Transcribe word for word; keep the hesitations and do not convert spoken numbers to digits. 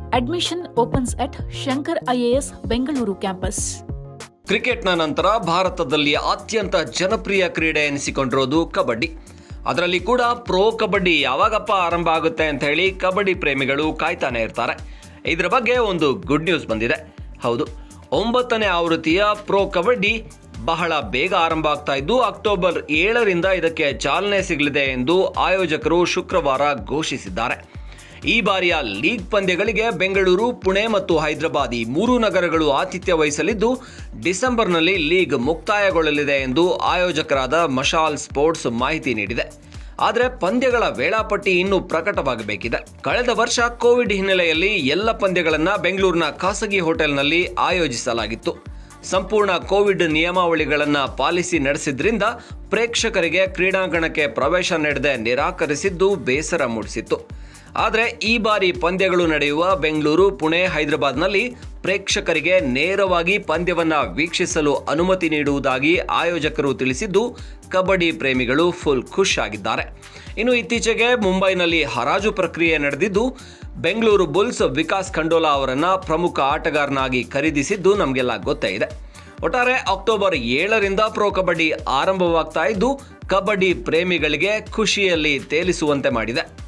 Admission opens at Shankar I A S Bengaluru campus. ಕ್ರಿಕೆಟ್ನ ನಂತರ ಭಾರತದಲ್ಲಿ ಅತ್ಯಂತ ಜನಪ್ರಿಯ ಕ್ರೀಡೆ ಎನಿಸಿಕೊಂಡಿರೋದು ಕಬಡ್ಡಿ. ಅದರಲ್ಲಿ ಕೂಡ ಪ್ರೋ ಕಬಡ್ಡಿ ಯಾವಾಗಪ್ಪ ಆರಂಭ ಆಗುತ್ತೆ ಅಂತ ಹೇಳಿ ಕಬಡ್ಡಿ ಪ್ರೇಮಿಗಳು ಕಾಯ್ತಾನೆ ಇರ್ತಾರೆ. ಇದರ ಬಗ್ಗೆ ಒಂದು ಗುಡ್ ನ್ಯೂಸ್ ಬಂದಿದೆ. ಹೌದು, ಒಂಬತ್ತನೇ ಆವೃತ್ತಿಯ ಪ್ರೋ ಕಬಡ್ಡಿ ಬಹಳ ಬೇಗ ಆರಂಭ ಆಗ್ತಾ ಇದ್ದು ಅಕ್ಟೋಬರ್ ಏಳರಿಂದ ಇದಕ್ಕೆ ಚಾಲನೆ ಸಿಗಲಿದೆ ಎಂದು ಆಯೋಜಕರು ಶುಕ್ರವಾರ ಘೋಷಿಸಿದ್ದಾರೆ. ಈ ಬಾರಿಯ ಲೀಗ್ ಪಂದ್ಯಗಳಿಗೆ ಬೆಂಗಳೂರು, ಪುಣೆ ಮತ್ತು ಹೈದರಾಬಾದ್ ಈ ಮೂರು ನಗರಗಳು ಆತಿಥ್ಯ ವಹಿಸಲಿದ್ದು ಡಿಸೆಂಬರ್ನಲ್ಲಿ ಲೀಗ್ ಮುಕ್ತಾಯಗೊಳ್ಳಲಿದೆ ಎಂದು ಆಯೋಜಕರಾದ ಮಶಾಲ್ ಸ್ಪೋರ್ಟ್ಸ್ ಮಾಹಿತಿ ನೀಡಿದೆ. ಆದರೆ ಪಂದ್ಯಗಳ ವೇಳಾಪಟ್ಟಿ ಇನ್ನೂ ಪ್ರಕಟವಾಗಬೇಕಿದೆ. ಕಳೆದ ವರ್ಷ ಕೋವಿಡ್ ಹಿನ್ನೆಲೆಯಲ್ಲಿ ಎಲ್ಲ ಪಂದ್ಯಗಳನ್ನು ಬೆಂಗಳೂರಿನ ಖಾಸಗಿ ಹೋಟೆಲ್ನಲ್ಲಿ ಆಯೋಜಿಸಲಾಗಿತ್ತು. ಸಂಪೂರ್ಣ ಕೋವಿಡ್ ನಿಯಮಾವಳಿಗಳನ್ನು ಪಾಲಿಸಿ ನಡೆಸಿದ್ರಿಂದ ಪ್ರೇಕ್ಷಕರಿಗೆ ಕ್ರೀಡಾಂಗಣಕ್ಕೆ ಪ್ರವೇಶ ನೀಡದೆ ನಿರಾಕರಿಸಿದ್ದು ಬೇಸರ ಮೂಡಿಸಿತ್ತು. ಆದರೆ ಈ ಬಾರಿ ಪಂದ್ಯಗಳು ನಡೆಯುವ ಬೆಂಗಳೂರು, ಪುಣೆ, ಹೈದರಾಬಾದ್ನಲ್ಲಿ ಪ್ರೇಕ್ಷಕರಿಗೆ ನೇರವಾಗಿ ಪಂದ್ಯವನ್ನು ವೀಕ್ಷಿಸಲು ಅನುಮತಿ ನೀಡುವುದಾಗಿ ಆಯೋಜಕರು ತಿಳಿಸಿದ್ದು ಕಬಡ್ಡಿ ಪ್ರೇಮಿಗಳು ಫುಲ್ ಖುಷ್ ಆಗಿದ್ದಾರೆ. ಇನ್ನು ಇತ್ತೀಚೆಗೆ ಮುಂಬೈನಲ್ಲಿ ಹರಾಜು ಪ್ರಕ್ರಿಯೆ ನಡೆದಿದ್ದು ಬೆಂಗಳೂರು ಬುಲ್ಸ್ ವಿಕಾಸ್ ಖಂಡೋಲಾ ಅವರನ್ನು ಪ್ರಮುಖ ಆಟಗಾರನಾಗಿ ಖರೀದಿಸಿದ್ದು ನಮಗೆಲ್ಲ ಗೊತ್ತೇ ಇದೆ. ಒಟ್ಟಾರೆ ಅಕ್ಟೋಬರ್ ಏಳರಿಂದ ಪ್ರೋ ಕಬಡ್ಡಿ ಆರಂಭವಾಗ್ತಾ ಇದ್ದು ಕಬಡ್ಡಿ ಪ್ರೇಮಿಗಳಿಗೆ ಖುಷಿಯಲ್ಲಿ ತೇಲಿಸುವಂತೆ ಮಾಡಿದೆ.